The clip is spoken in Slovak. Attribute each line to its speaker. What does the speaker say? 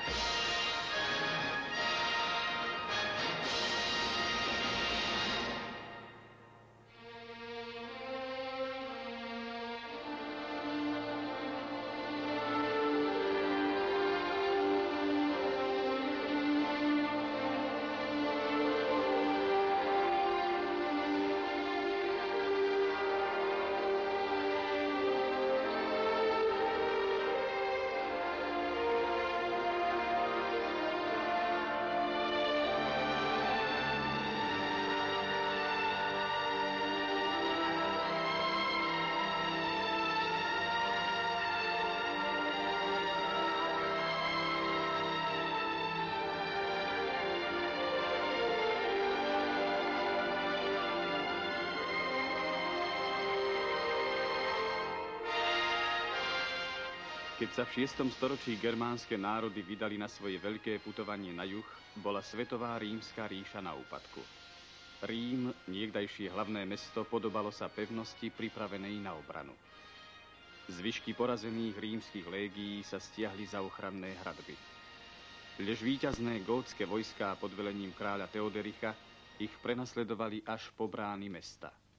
Speaker 1: Keď sa v 6. storočí germánske národy vydali na svoje veľké putovanie na juh, bola svetová rímska ríša na úpadku. Rím, niekdajšie hlavné mesto, podobalo sa pevnosti pripravenej na obranu. Zvyšky porazených rímskych légií sa stiahli za ochranné hradby. Lež víťazné gótske vojská pod velením kráľa Teodericha ich prenasledovali až po brány mesta.